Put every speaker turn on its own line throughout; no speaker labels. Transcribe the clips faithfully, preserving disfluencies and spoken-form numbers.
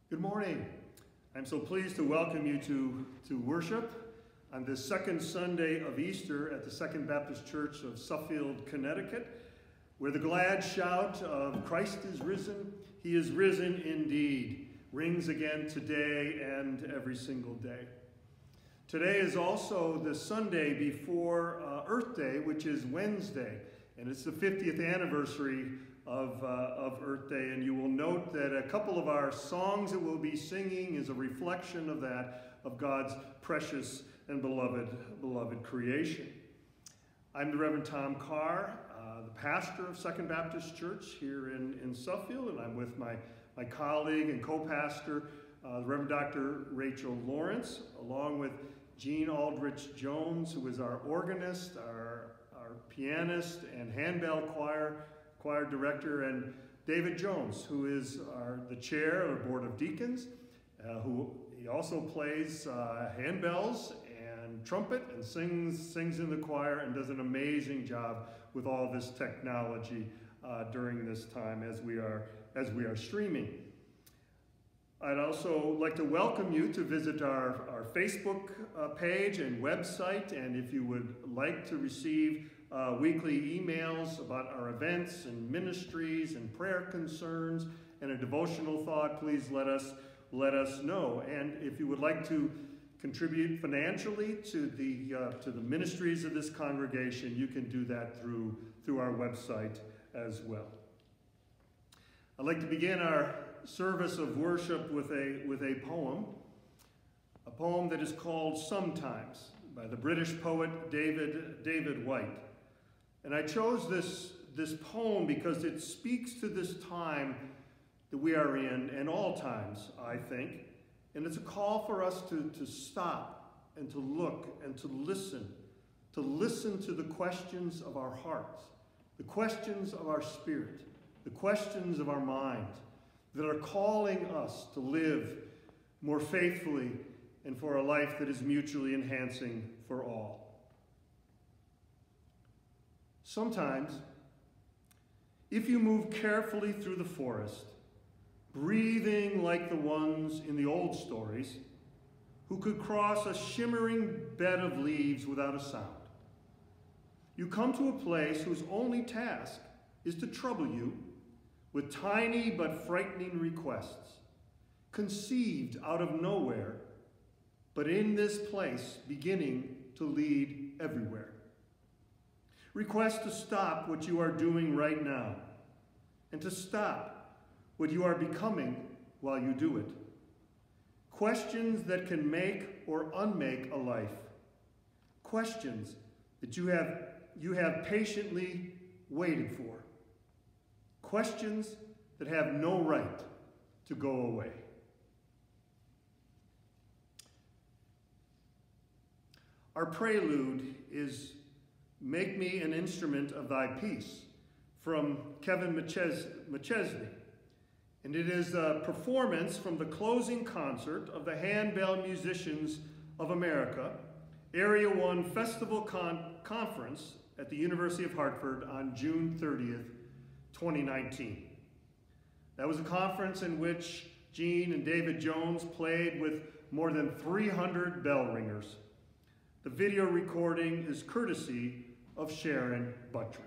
Good morning. I'm so pleased to welcome you to, to worship on this second Sunday of Easter at the Second Baptist Church of Suffield, Connecticut, where the glad shout of Christ is risen, he is risen indeed, rings again today and every single day. Today is also the Sunday before uh, Earth Day, which is Wednesday, and it's the fiftieth anniversary Of, uh, of Earth Day, and you will note that a couple of our songs that we'll be singing is a reflection of that, of God's precious and beloved, beloved creation. I'm the Reverend Tom Carr, uh, the pastor of Second Baptist Church here in, in Suffield, and I'm with my, my colleague and co-pastor, uh, the Reverend Doctor Rachel Lawrence, along with Jean Aldrich Jones, who is our organist, our, our pianist, and handbell choir, choir director, and David Jones, who is our, the chair of the Board of Deacons, uh, who he also plays uh, handbells and trumpet and sings, sings in the choir and does an amazing job with all this technology uh, during this time as we are, as we are streaming. I'd also like to welcome you to visit our, our Facebook uh, page and website, and if you would like to receive Uh, weekly emails about our events and ministries and prayer concerns and a devotional thought, please let us let us know. And if you would like to contribute financially to the uh, to the ministries of this congregation, you can do that through through our website as well. I'd like to begin our service of worship with a with a poem, a poem that is called "Sometimes" by the British poet David David White. And I chose this, this poem because it speaks to this time that we are in, and all times, I think. And it's a call for us to, to stop and to look and to listen, to listen to the questions of our hearts, the questions of our spirit, the questions of our mind that are calling us to live more faithfully and for a life that is mutually enhancing for all. Sometimes, if you move carefully through the forest, breathing like the ones in the old stories, who could cross a shimmering bed of leaves without a sound, you come to a place whose only task is to trouble you with tiny but frightening requests, conceived out of nowhere, but in this place beginning to lead everywhere. Request to stop what you are doing right now, and to stop what you are becoming while you do it. Questions that can make or unmake a life. Questions that you have, you have patiently waited for. Questions that have no right to go away. Our prelude is "Make Me an Instrument of Thy Peace" from Kevin McChesney. And it is a performance from the closing concert of the Handbell Musicians of America, Area one Festival Con Conference at the University of Hartford on June thirtieth, twenty nineteen. That was a conference in which Gene and David Jones played with more than three hundred bell ringers. The video recording is courtesy of Sharon Buttrick.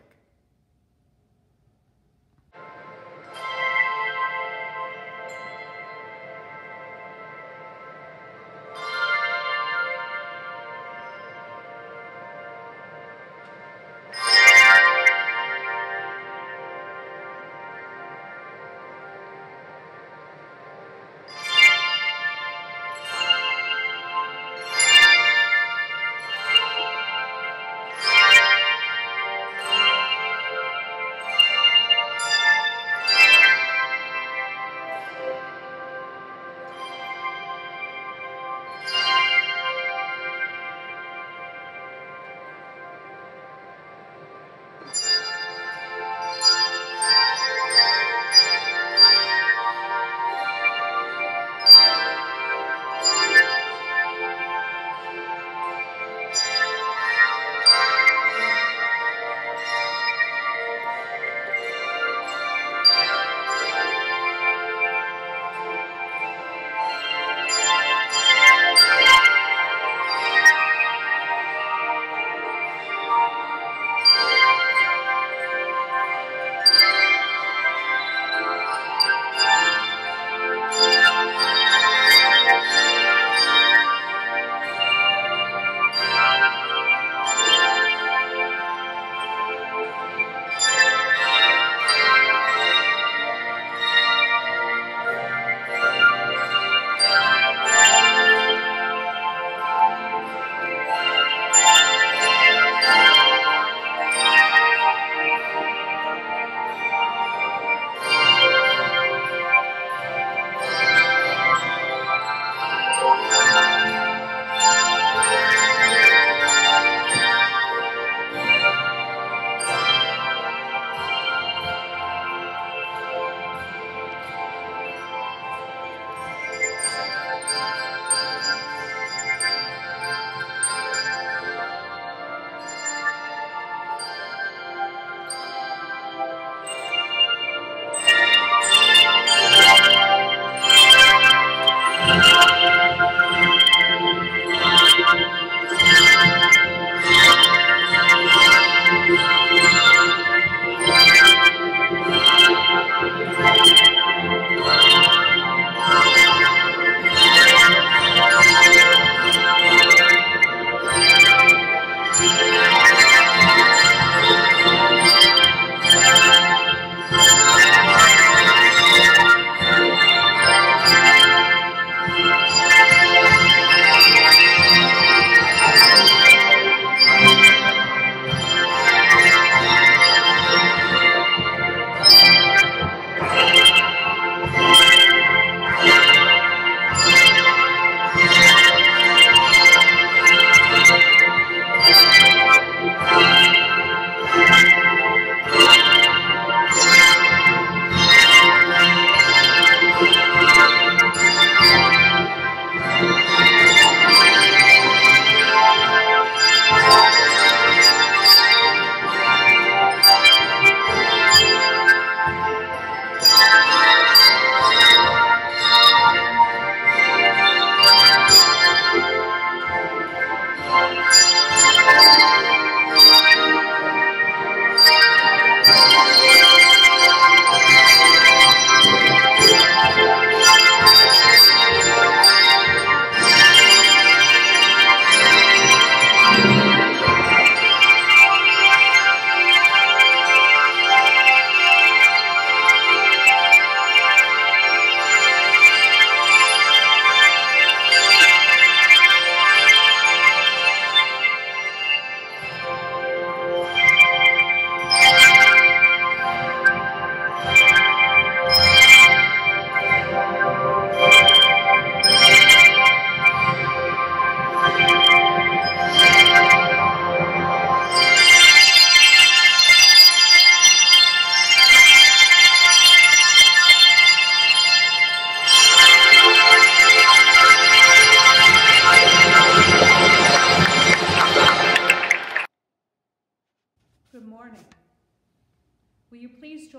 Thank you.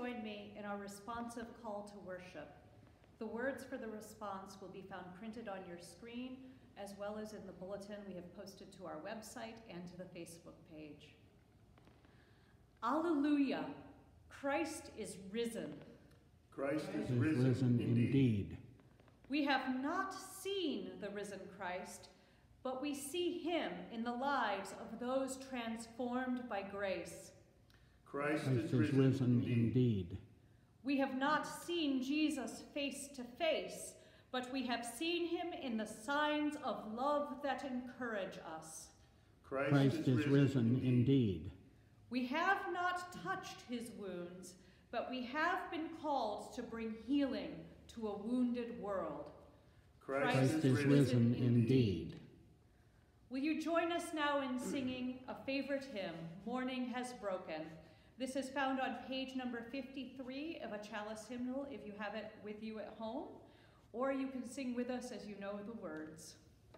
join me in our responsive call to worship. The words for the response will be found printed on your screen, as well as in the bulletin we have posted to our website and to the Facebook page. Alleluia! Christ is risen.
Christ is
is
risen,
risen
indeed.
indeed.
We have not seen the risen Christ, but we see him in the lives of those transformed by grace.
Christ,
Christ
is
is
risen,
risen
indeed.
indeed.
We have not seen Jesus face to face, but we have seen him in the signs of love that encourage us.
Christ,
Christ
is,
is
risen,
risen
indeed.
indeed.
We have not touched his wounds, but we have been called to bring healing to a wounded world.
Christ,
Christ
is,
is
risen,
risen
indeed.
indeed.
Will you join us now in singing a favorite hymn, Morning Has Broken? This is found on page number fifty-three of a chalice hymnal if you have it with you at home, or you can sing with us as you know the words.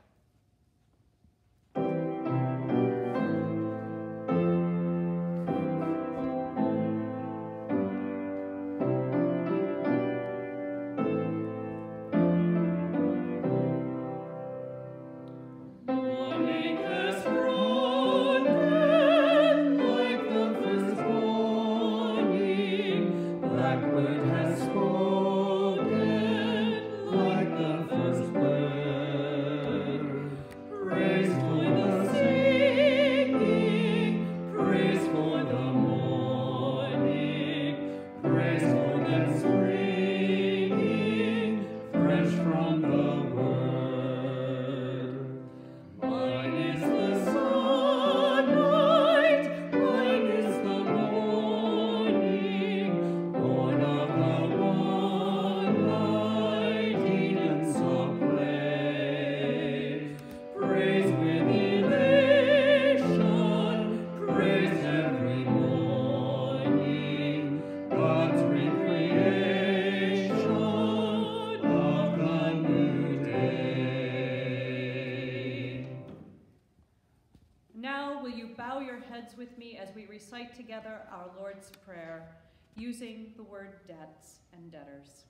With me as we recite together our Lord's Prayer, using the word debts and debtors.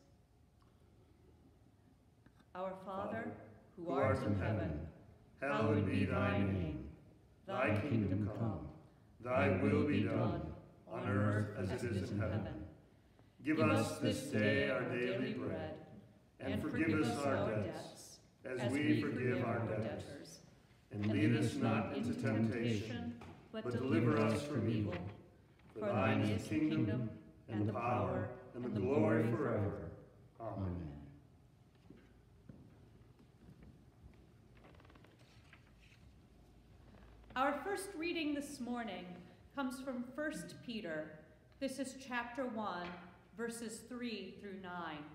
Our Father, who art in heaven, hallowed be thy name. Thy kingdom come, thy will be done, on earth as it is in heaven. Give us this day our daily bread, and forgive us our debts, as we forgive our debtors. And lead us not into temptation, but deliver us from evil. For thine is the kingdom, and the power, and the glory forever. Amen. Our first reading this morning comes from First Peter. This is chapter one, verses three through nine.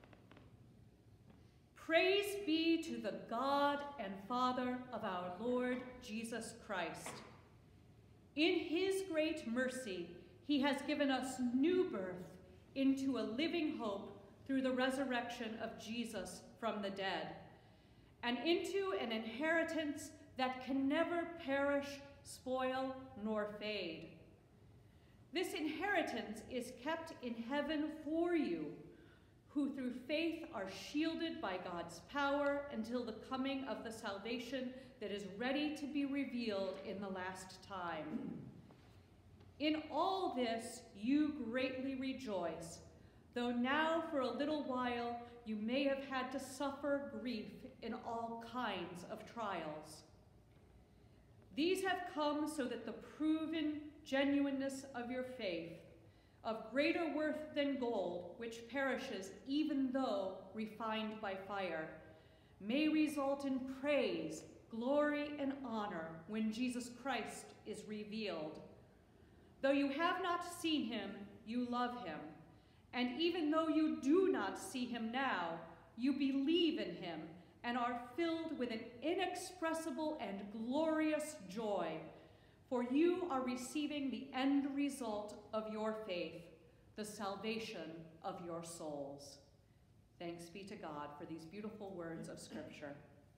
Praise be to the God and Father of our Lord Jesus Christ. In his great mercy, he has given us new birth into a living hope through the resurrection of Jesus from the dead, and into an inheritance that can never perish, spoil, nor fade. This inheritance is kept in heaven for you, who through faith are shielded by God's power until the coming of the salvation that is ready to be revealed in the last time. In all this you greatly rejoice, though now for a little while you may have had to suffer grief in all kinds of trials. These have come so that the proven genuineness of your faith, of greater worth than gold, which perishes even though refined by fire, may result in praise, glory, and honor when Jesus Christ is revealed. Though you have not seen him, you love him. And even though you do not see him now, you believe in him and are filled with an inexpressible and glorious joy, for you are receiving the end result of your faith, the salvation of your souls. Thanks be to God for these beautiful words of Scripture.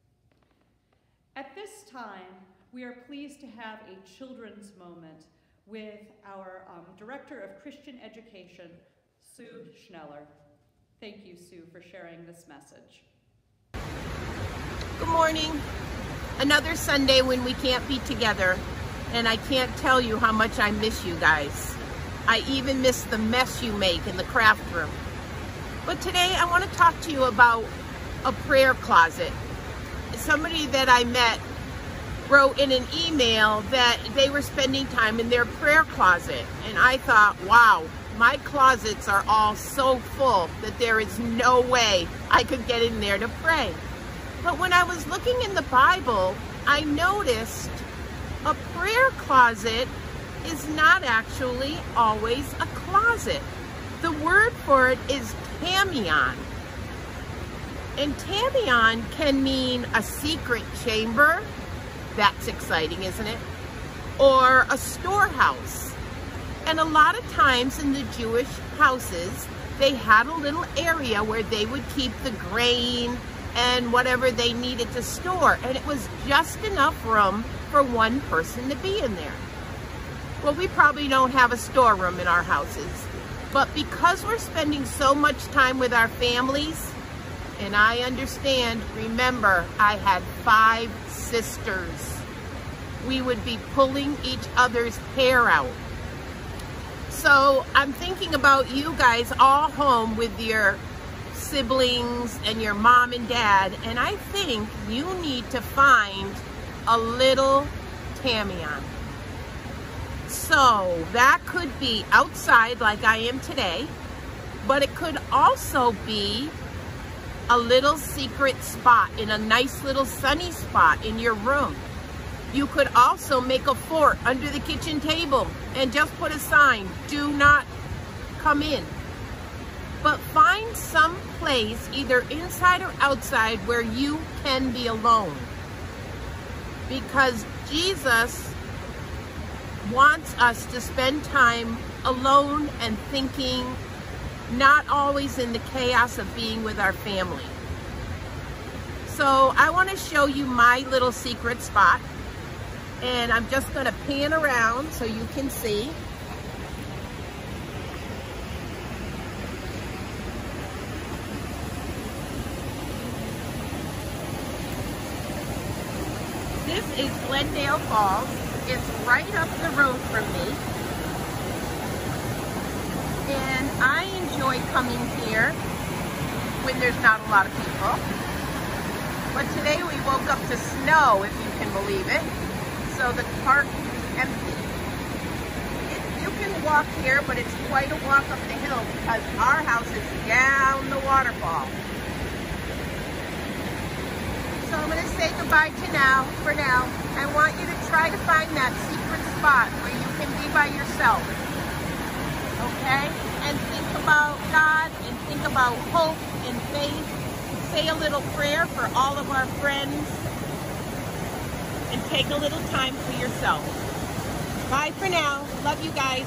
At this time, we are pleased to have a children's moment with our um, Director of Christian Education, Sue Schneller. Thank you, Sue, for sharing this message.
Good morning. Another Sunday when we can't be together, and I can't tell you how much I miss you guys. I even miss the mess you make in the craft room. But today I want to talk to you about a prayer closet. Somebody that I met wrote in an email that they were spending time in their prayer closet, and I thought, wow, my closets are all so full that there is no way I could get in there to pray. But when I was looking in the Bible, I noticed a prayer closet is not actually always a closet. The word for it is tamion. And tamion can mean a secret chamber. That's exciting, isn't it? Or a storehouse. And a lot of times in the Jewish houses, they had a little area where they would keep the grain and whatever they needed to store. And it was just enough room for one person to be in there. Well, we probably don't have a storeroom in our houses. But because we're spending so much time with our families, and I understand, remember, I had five sisters. We would be pulling each other's hair out. So I'm thinking about you guys all home with your siblings and your mom and dad, and I think you need to find a little tamion. So that could be outside like I am today, but it could also be a little secret spot in a nice little sunny spot in your room. You could also make a fort under the kitchen table and just put a sign, do not come in. But find some place, either inside or outside, where you can be alone. Because Jesus wants us to spend time alone and thinking, not always in the chaos of being with our family. So I want to show you my little secret spot. And I'm just going to pan around so you can see. This is Glendale Falls. It's right up the road from me. And I enjoy coming here when there's not a lot of people. But today we woke up to snow, if you can believe it. So the park is empty. It, you can walk here, but it's quite a walk up the hill because our house is down the waterfall. So I'm going to say goodbye to now, for now. I want you to try to find that secret spot where you can be by yourself. Okay? And think about God and think about hope and faith. Say a little prayer for all of our friends. And take a little time for yourself. Bye for now. Love you guys.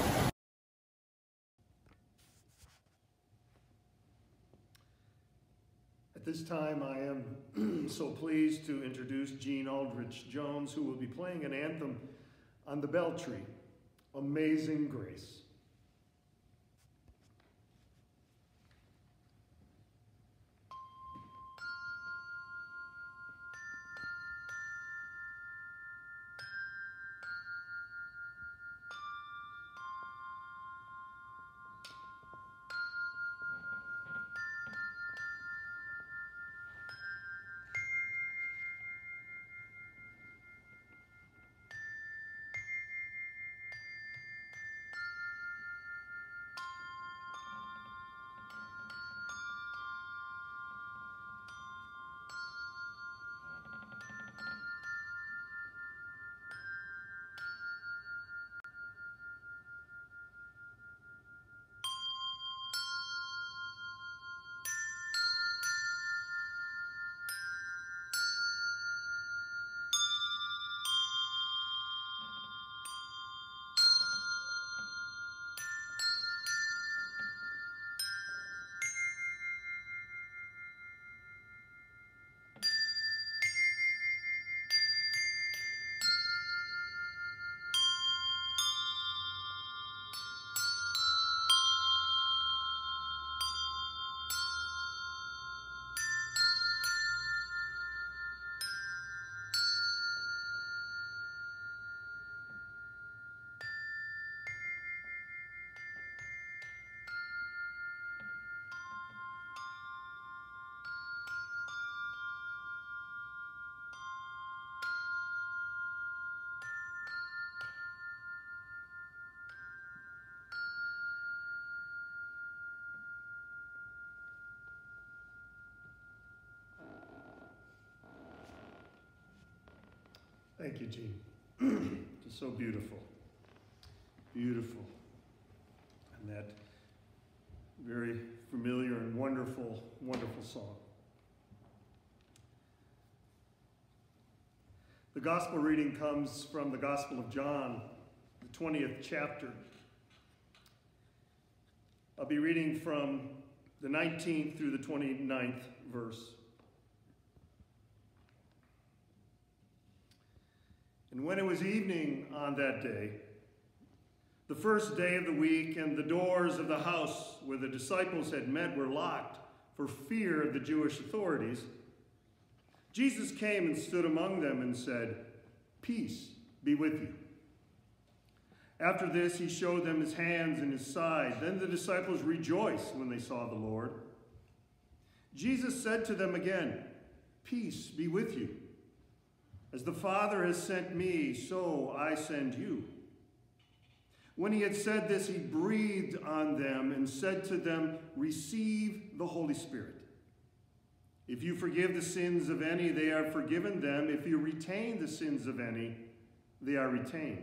At this time, I am so pleased to introduce Jean Aldrich Jones, who will be playing an anthem on the bell tree, Amazing Grace. Thank you, Gene. Just so beautiful. Beautiful. And that very familiar and wonderful, wonderful song. The gospel reading comes from the Gospel of John, the twentieth chapter. I'll be reading from the nineteenth through the twenty-ninth verse. And when it was evening on that day, the first day of the week, and the doors of the house where the disciples had met were locked for fear of the Jewish authorities, Jesus came and stood among them and said, "Peace be with you." After this, he showed them his hands and his side. Then the disciples rejoiced when they saw the Lord. Jesus said to them again, "Peace be with you. As the Father has sent me, so I send you." When he had said this, he breathed on them and said to them, "Receive the Holy Spirit. If you forgive the sins of any, they are forgiven them. If you retain the sins of any, they are retained."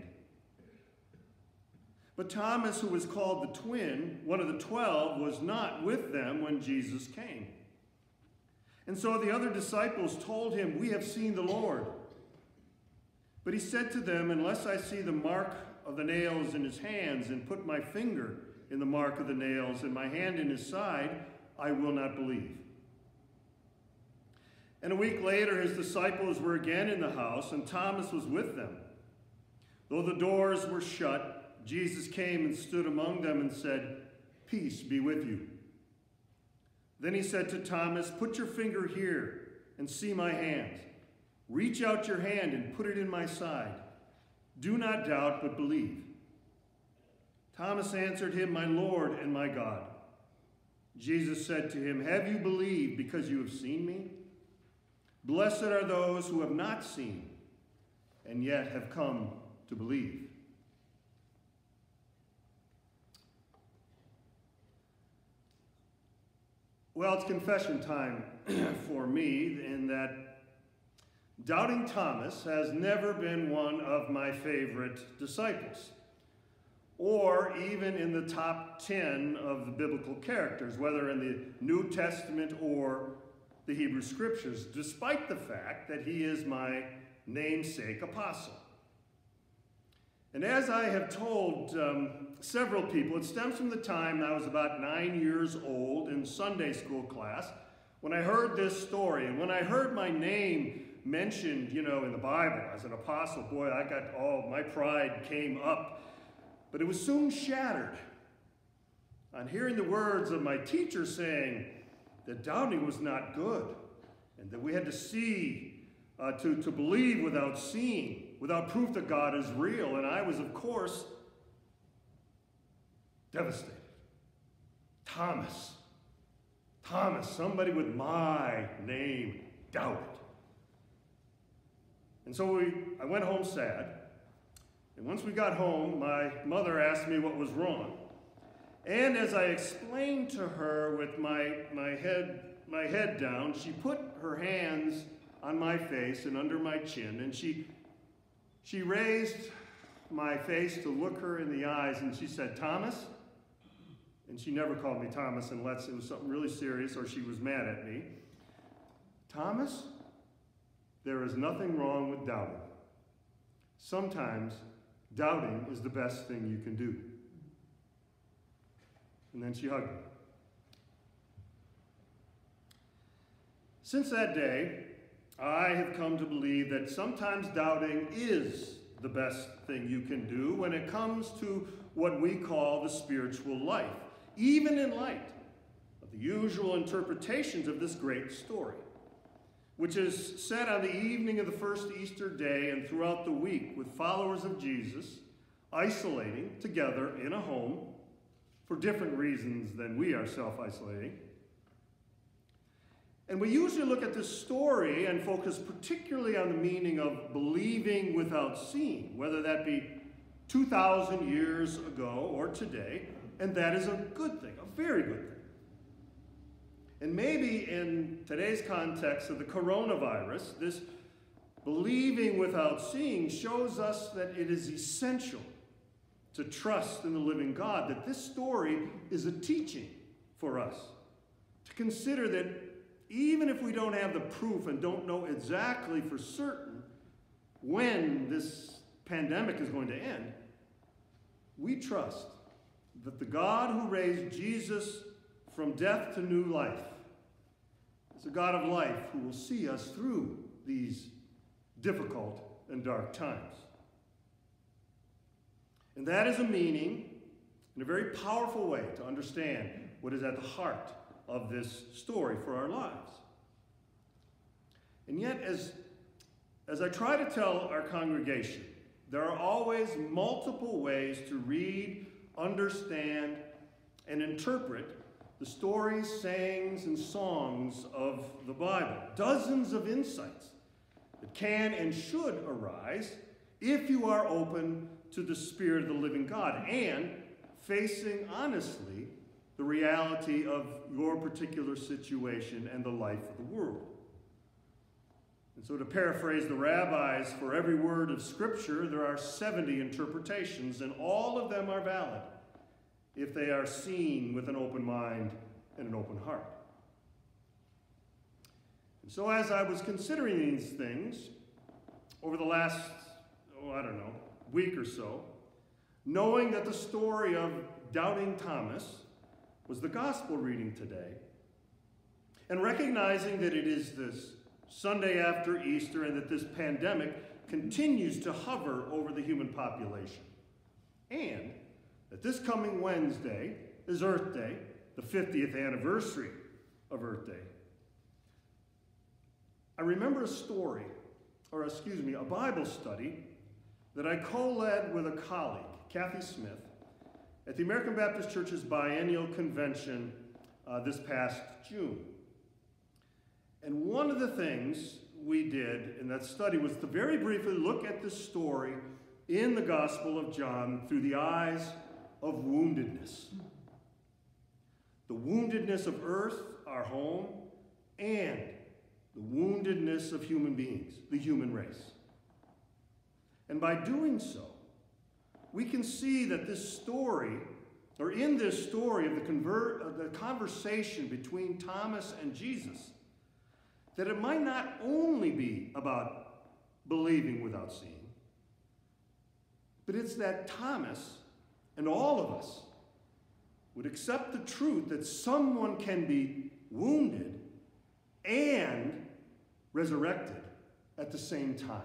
But Thomas, who was called the twin, one of the twelve, was not with them when Jesus came. And so the other disciples told him, "We have seen the Lord." But he said to them, "Unless I see the mark of the nails in his hands and put my finger in the mark of the nails and my hand in his side, I will not believe." And a week later, his disciples were again in the house, and Thomas was with them. Though the doors were shut, Jesus came and stood among them and said, "Peace be with you." Then he said to Thomas, "Put your finger here and see my hands. Reach out your hand and put it in my side. Do not doubt, but believe." Thomas answered him, "My Lord and my God." Jesus said to him, "Have you believed because you have seen me? Blessed are those who have not seen and yet have come to believe." Well, it's confession time for me in that Doubting Thomas has never been one of my favorite disciples, or even in the top ten of the biblical characters, whether in the New Testament or the Hebrew Scriptures, despite the fact that he is my namesake apostle. And as I have told um, several people, it stems from the time I was about nine years old in Sunday school class when I heard this story. And when I heard my name mentioned, you know, in the Bible as an apostle, boy, I got, oh, my pride came up. But it was soon shattered on hearing the words of my teacher saying that doubting was not good and that we had to see, uh, to, to believe without seeing, without proof that God is real. And I was, of course, devastated. Thomas. Thomas, somebody with my name, doubted. And so we, I went home sad. And once we got home, my mother asked me what was wrong. And as I explained to her with my, my, head, my head down, she put her hands on my face and under my chin, and she, she raised my face to look her in the eyes, and she said, "Thomas," and she never called me Thomas unless it was something really serious or she was mad at me. "Thomas, there is nothing wrong with doubting. Sometimes doubting is the best thing you can do." And then she hugged me. Since that day, I have come to believe that sometimes doubting is the best thing you can do when it comes to what we call the spiritual life, even in light of the usual interpretations of this great story, which is set on the evening of the first Easter day and throughout the week with followers of Jesus isolating together in a home for different reasons than we are self-isolating. And we usually look at this story and focus particularly on the meaning of believing without seeing, whether that be two thousand years ago or today, and that is a good thing, a very good thing. And maybe in today's context of the coronavirus, this believing without seeing shows us that it is essential to trust in the living God, that this story is a teaching for us. To consider that even if we don't have the proof and don't know exactly for certain when this pandemic is going to end, we trust that the God who raised Jesus from death to new life is a God of life who will see us through these difficult and dark times. And that is a meaning in a very powerful way to understand what is at the heart of this story for our lives. And yet, as, as I try to tell our congregation, there are always multiple ways to read, understand, and interpret the stories, sayings, and songs of the Bible. Dozens of insights that can and should arise if you are open to the Spirit of the living God and facing honestly the reality of your particular situation and the life of the world. And so, to paraphrase the rabbis, for every word of Scripture, there are seventy interpretations, and all of them are valid if they are seen with an open mind and an open heart. And so, as I was considering these things over the last, oh, I don't know, week or so, knowing that the story of doubting Thomas was the gospel reading today, and recognizing that it is this Sunday after Easter and that this pandemic continues to hover over the human population, and that this coming Wednesday is Earth Day, the fiftieth anniversary of Earth Day, I remember a story, or excuse me, a Bible study that I co-led with a colleague, Kathy Smith, at the American Baptist Church's biennial convention uh, this past June. And one of the things we did in that study was to very briefly look at this story in the Gospel of John through the eyes of woundedness. The woundedness of earth, our home, and the woundedness of human beings, the human race. And by doing so, we can see that this story, or in this story of the, convert, uh, the conversation between Thomas and Jesus, that it might not only be about believing without seeing, but it's that Thomas and all of us would accept the truth that someone can be wounded and resurrected at the same time.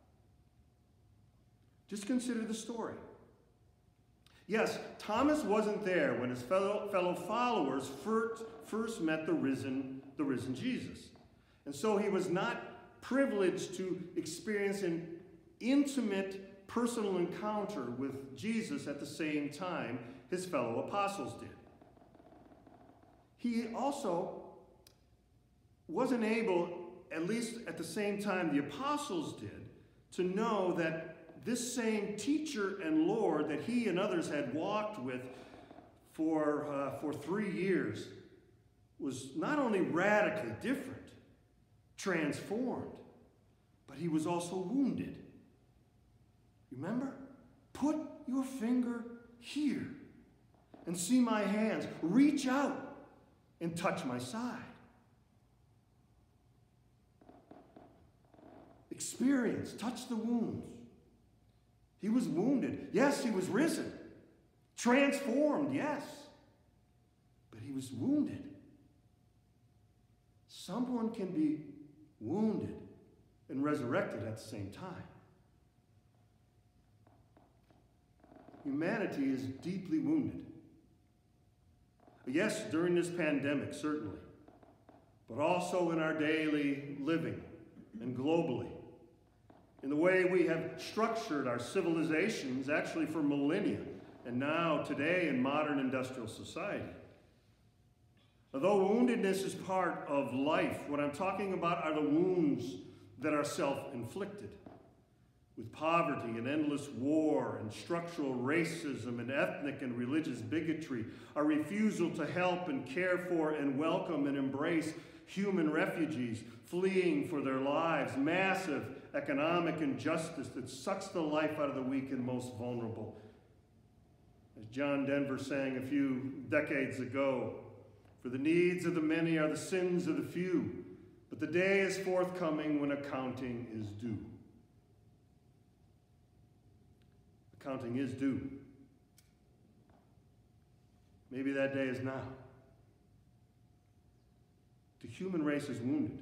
Just consider the story. Yes, Thomas wasn't there when his fellow, fellow followers first, first met the risen, the risen Jesus. And so he was not privileged to experience an intimate personal encounter with Jesus at the same time his fellow apostles did. He also wasn't able, at least at the same time the apostles did, to know that this same teacher and Lord that he and others had walked with for, uh, for three years was not only radically different, transformed, but he was also wounded. Remember? Put your finger here and see my hands. Reach out and touch my side. Experience, touch the wounds. He was wounded. Yes, he was risen. Transformed, yes. But he was wounded. Someone can be wounded and resurrected at the same time. Humanity is deeply wounded. Yes, during this pandemic, certainly, but also in our daily living and globally, in the way we have structured our civilizations actually for millennia, and now today in modern industrial society. Although woundedness is part of life, what I'm talking about are the wounds that are self-inflicted, with poverty and endless war and structural racism and ethnic and religious bigotry, our refusal to help and care for and welcome and embrace human refugees fleeing for their lives, massive economic injustice that sucks the life out of the weak and most vulnerable. As John Denver sang a few decades ago, for the needs of the many are the sins of the few, but the day is forthcoming when accounting is due. Accounting is due. Maybe that day is now. The human race is wounded.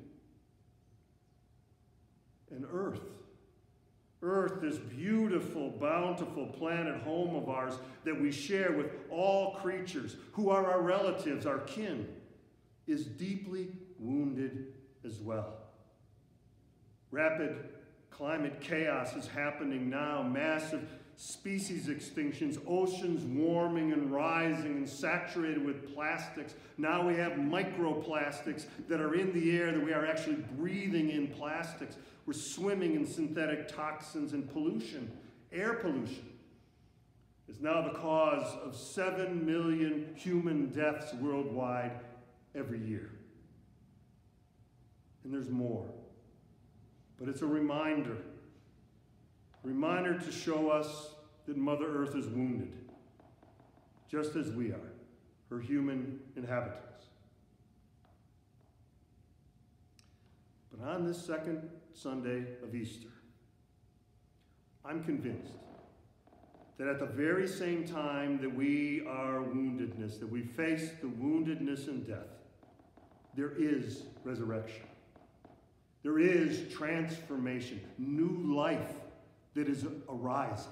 And Earth, Earth, this beautiful, bountiful planet home of ours that we share with all creatures who are our relatives, our kin, is deeply wounded as well. Rapid climate chaos is happening now, massive species extinctions, oceans warming and rising and saturated with plastics. Now we have microplastics that are in the air, that we are actually breathing in plastics. We're swimming in synthetic toxins and pollution. Air pollution is now the cause of seven million human deaths worldwide every year. And there's more. But it's a reminder, a reminder to show us that Mother Earth is wounded, just as we are, her human inhabitants. But on this second Sunday of Easter, I'm convinced that at the very same time that we are woundedness, that we face the woundedness and death, there is resurrection. There is transformation, new life that is arising.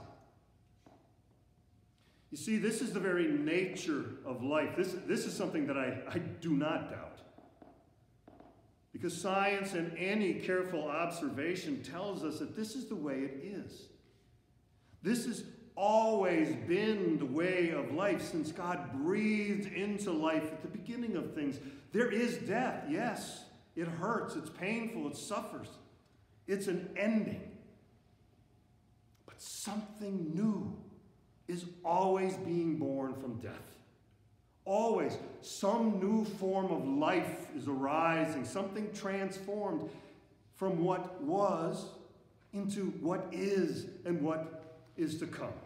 You see, this is the very nature of life. This, this is something that I, I do not doubt. Because science and any careful observation tells us that this is the way it is. This has always been the way of life since God breathed into life at the beginning of things. There is death, yes. It hurts, it's painful, it suffers. It's an ending. But something new is always being born from death. Always, some new form of life is arising, something transformed from what was into what is and what is to come.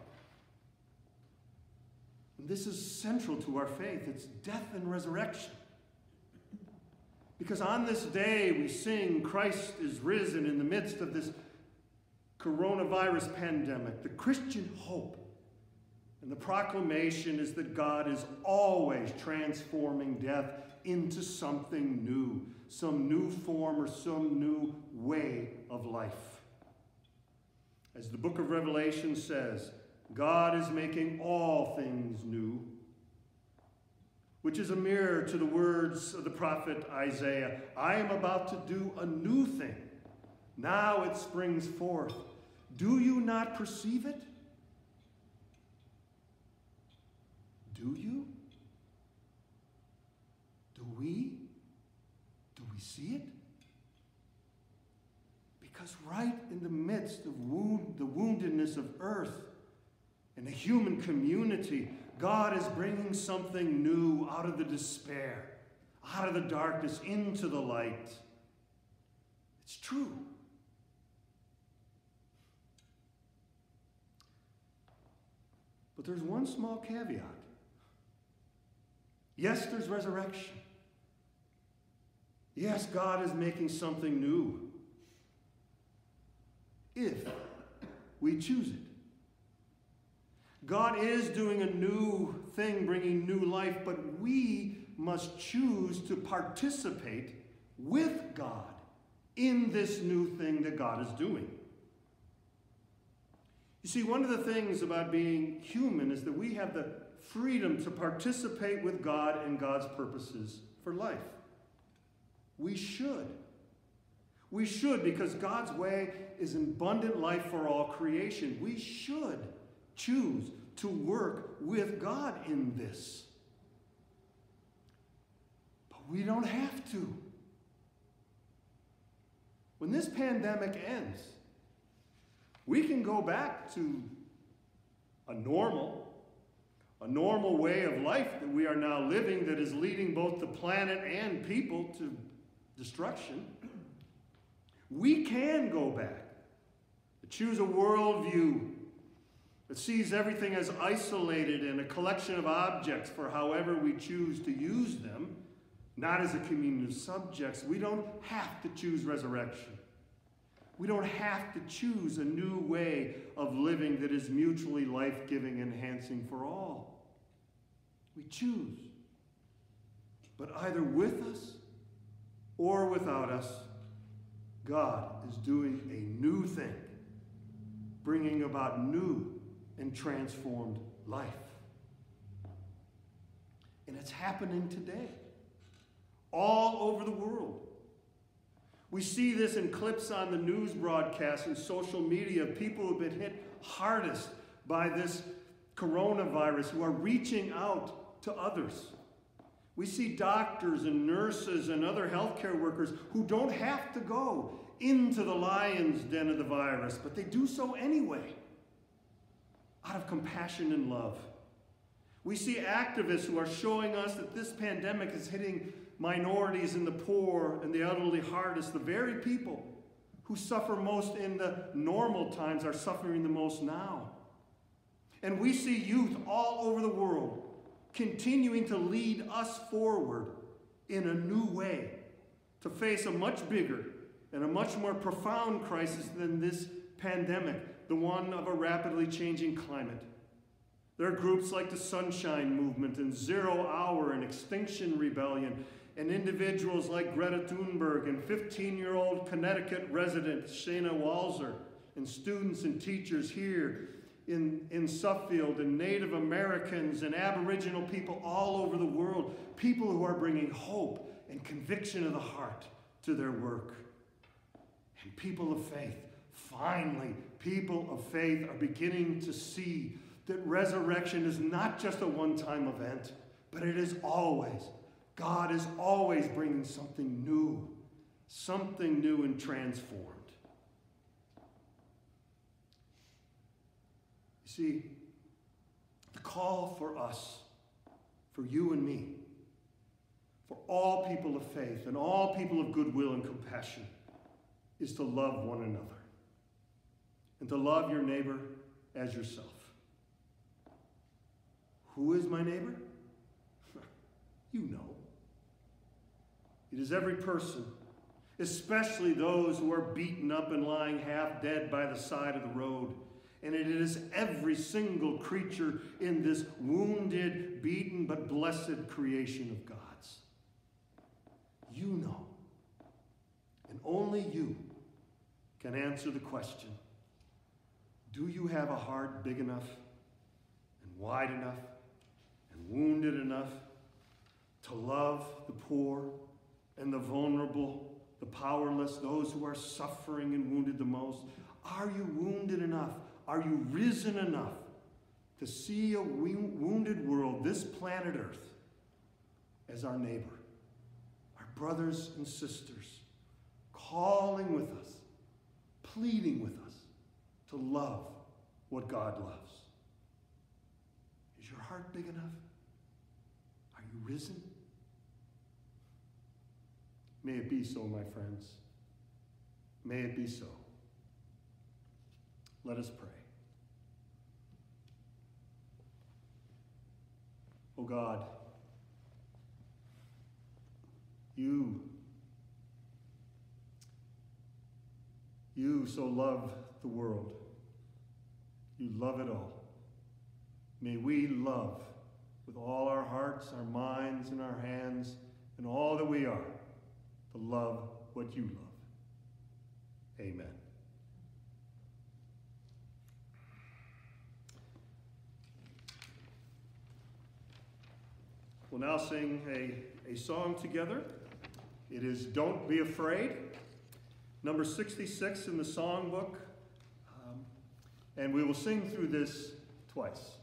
And this is central to our faith. It's death and resurrection. Because on this day we sing, Christ is risen in the midst of this coronavirus pandemic. The Christian hope and the proclamation is that God is always transforming death into something new, some new form or some new way of life. As the book of Revelation says, God is making all things new, which is a mirror to the words of the prophet Isaiah. I am about to do a new thing. Now it springs forth. Do you not perceive it? Do you? Do we? Do we see it? Because right in the midst of wound, the woundedness of earth and the human community, God is bringing something new out of the despair, out of the darkness, into the light. It's true. But there's one small caveat. Yes, there's resurrection. Yes, God is making something new. If we choose it. God is doing a new thing, bringing new life, but we must choose to participate with God in this new thing that God is doing. You see, one of the things about being human is that we have the freedom to participate with God in God's purposes for life. We should. We should, because God's way is abundant life for all creation. We should choose to work with God in this. But we don't have to. When this pandemic ends, we can go back to a normal, a normal way of life that we are now living that is leading both the planet and people to destruction. We can go back, choose a worldview that sees everything as isolated and a collection of objects for however we choose to use them, not as a community of subjects. We don't have to choose resurrection. We don't have to choose a new way of living that is mutually life-giving and enhancing for all. We choose. But either with us or without us, God is doing a new thing, bringing about new and transformed life. And it's happening today, all over the world. We see this in clips on the news broadcasts and social media of people who have been hit hardest by this coronavirus, who are reaching out to others. We see doctors and nurses and other healthcare workers who don't have to go into the lion's den of the virus, but they do so anyway, out of compassion and love. We see activists who are showing us that this pandemic is hitting minorities and the poor and the elderly hardest. The very people who suffer most in the normal times are suffering the most now. And we see youth all over the world continuing to lead us forward in a new way to face a much bigger and a much more profound crisis than this pandemic, the one of a rapidly changing climate. There are groups like the Sunshine Movement and Zero Hour and Extinction Rebellion, and individuals like Greta Thunberg and fifteen-year-old Connecticut resident Shayna Walzer, and students and teachers here in, in Suffield, and Native Americans and Aboriginal people all over the world, people who are bringing hope and conviction of the heart to their work. And people of faith, finally, people of faith are beginning to see that resurrection is not just a one-time event, but it is always. God is always bringing something new, something new and transformed. You see, the call for us, for you and me, for all people of faith and all people of goodwill and compassion, is to love one another and to love your neighbor as yourself. Who is my neighbor? You know. It is every person, especially those who are beaten up and lying half dead by the side of the road. And it is every single creature in this wounded, beaten, but blessed creation of God's. You know, and only you can answer the question, do you have a heart big enough and wide enough and wounded enough to love the poor and the vulnerable, the powerless, those who are suffering and wounded the most? Are you wounded enough? Are you risen enough to see a wounded world, this planet Earth, as our neighbor, our brothers and sisters, calling with us, pleading with us to love what God loves? Is your heart big enough? Are you risen? May it be so, my friends. May it be so. Let us pray. Oh God, you, you so love the world. You love it all. May we love with all our hearts, our minds, and our hands, and all that we are, to love what you love. Amen. We'll now sing a, a song together. It is Don't Be Afraid, number sixty-six in the songbook. Um, and we will sing through this twice.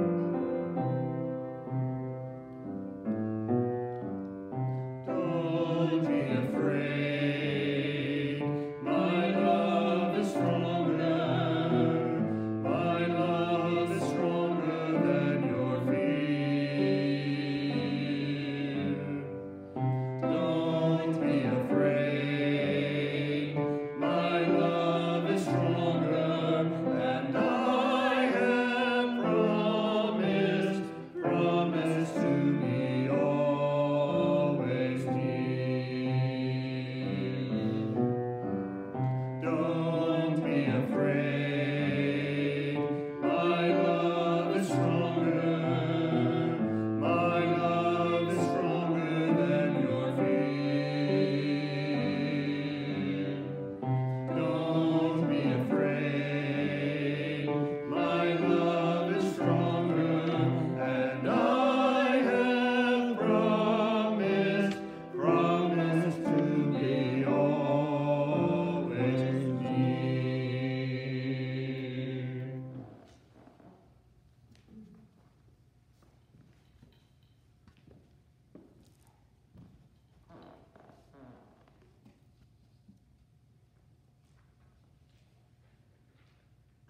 Oh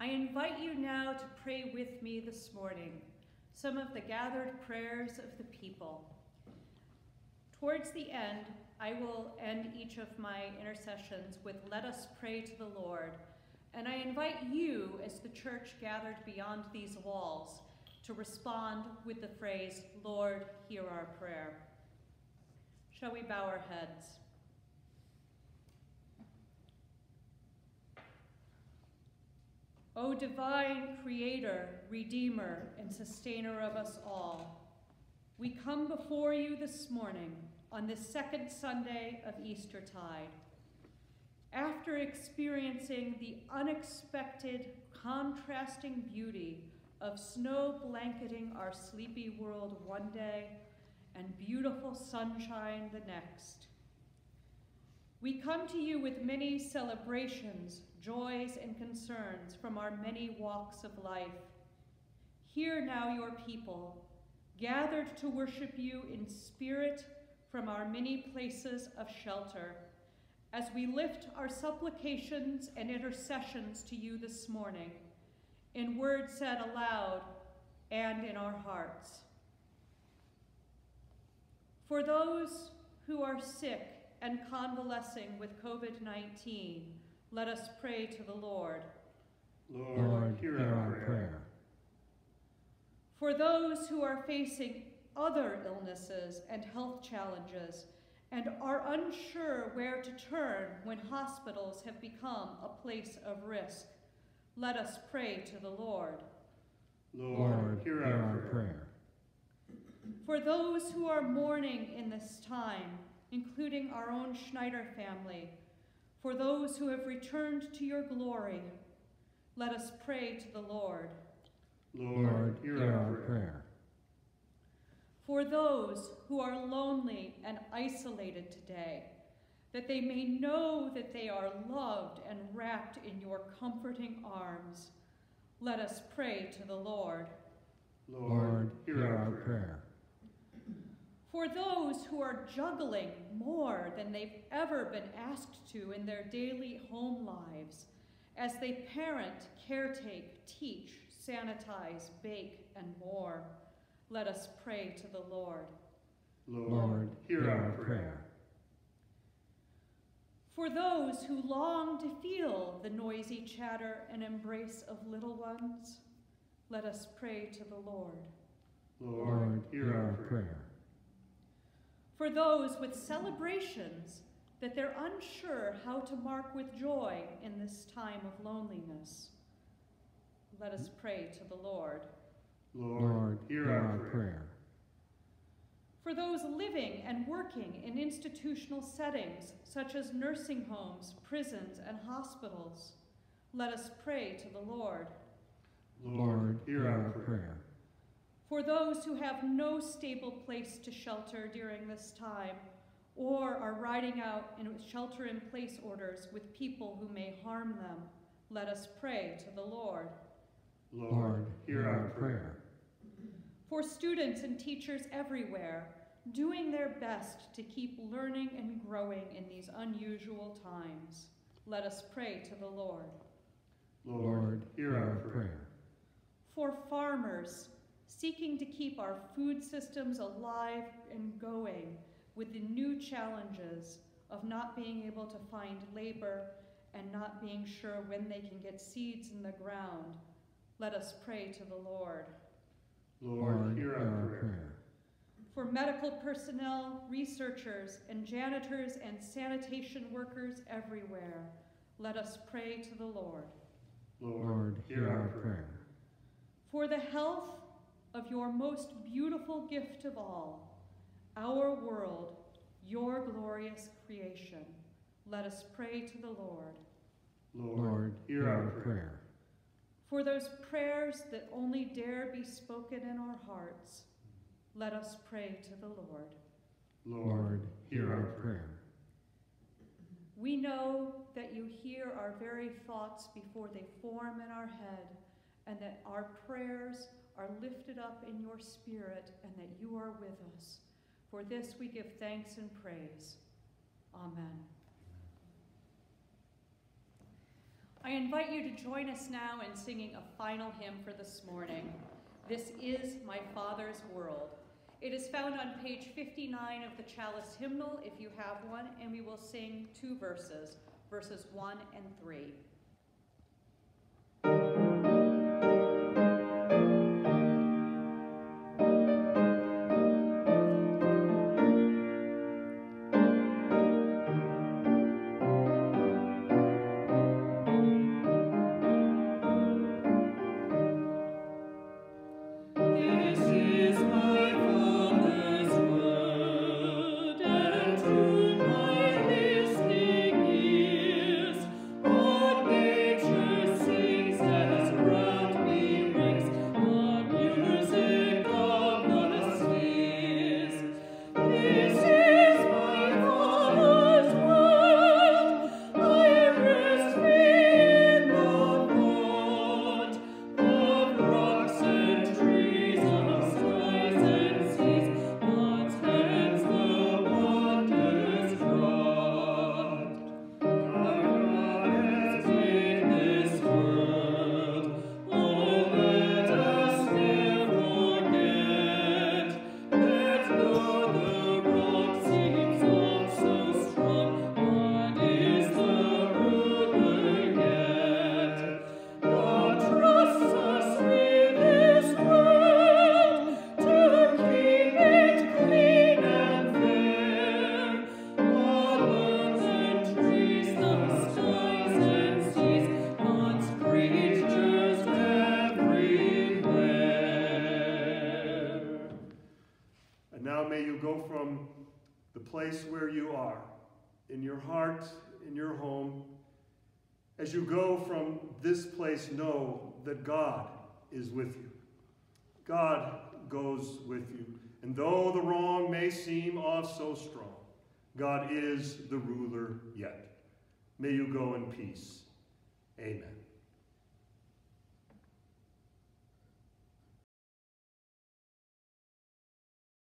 I invite you now to pray with me this morning some of the gathered prayers of the people. Towards the end, I will end each of my intercessions with "Let us pray to the Lord," and I invite you, as the church gathered beyond these walls, to respond with the phrase, "Lord, hear our prayer." Shall we bow our heads? O divine Creator, Redeemer, and Sustainer of us all, we come before you this morning on this second Sunday of Eastertide. After experiencing the unexpected, contrasting beauty of snow blanketing our sleepy world one day and beautiful sunshine the next, we come to you with many celebrations, joys, and concerns from our many walks of life. Hear now your people, gathered to worship you in spirit from our many places of shelter, as we lift our supplications and intercessions to you this morning, in words said aloud and in our hearts. For those who are sick and convalescing with COVID nineteen, let us pray to the Lord.
Lord,
Lord,
hear
hear
our
our
prayer.
prayer.
For those who are facing other illnesses and health challenges and are unsure where to turn when hospitals have become a place of risk, let us pray to the Lord.
Lord, hear our prayer.
For those who are mourning in this time, including our own Schneider family, for those who have returned to your glory, let us pray to the Lord.
Lord, hear our prayer.
For those who are lonely and isolated today, that they may know that they are loved and wrapped in your comforting arms, let us pray to the Lord.
Lord, hear our prayer.
For those who are juggling more than they've ever been asked to in their daily home lives, as they parent, caretake, teach, sanitize, bake, and more, let us pray to the Lord.
Lord, hear our prayer.
For those who long to feel the noisy chatter and embrace of little ones, let us pray to the Lord.
Lord, hear our prayer.
For those with celebrations that they're unsure how to mark with joy in this time of loneliness, let us pray to the Lord.
Lord, hear our prayer.
For those living and working in institutional settings, such as nursing homes, prisons, and hospitals, let us pray to the Lord.
Lord, hear our prayer.
For those who have no stable place to shelter during this time, or are riding out in shelter-in-place orders with people who may harm them, let us pray to the Lord.
Lord, hear our prayer.
For students and teachers everywhere, doing their best to keep learning and growing in these unusual times, let us pray to the Lord.
Lord, hear our prayer.
For farmers seeking to keep our food systems alive and going with the new challenges of not being able to find labor and not being sure when they can get seeds in the ground, let us pray to the Lord.
Lord, hear our prayer.
For medical personnel, researchers, and janitors and sanitation workers everywhere, let us pray to the Lord.
Lord, hear our prayer.
For the health of your most beautiful gift of all, our world, your glorious creation, let us pray to the Lord.
Lord, hear our prayer.
For those prayers that only dare be spoken in our hearts, let us pray to the Lord.
Lord, hear our prayer.
We know that you hear our very thoughts before they form in our head, and that our prayers are lifted up in your spirit, and that you are with us. For this we give thanks and praise. Amen. I invite you to join us now in singing a final hymn for this morning. This is My Father's World. It is found on page fifty-nine of the Chalice Hymnal, if you have one, and we will sing two verses, verses one and three.
Place where you are, in your heart, in your home. As you go from this place, know that God is with you. God goes with you. And though the wrong may seem off so strong, God is the ruler yet. May you go in peace. Amen.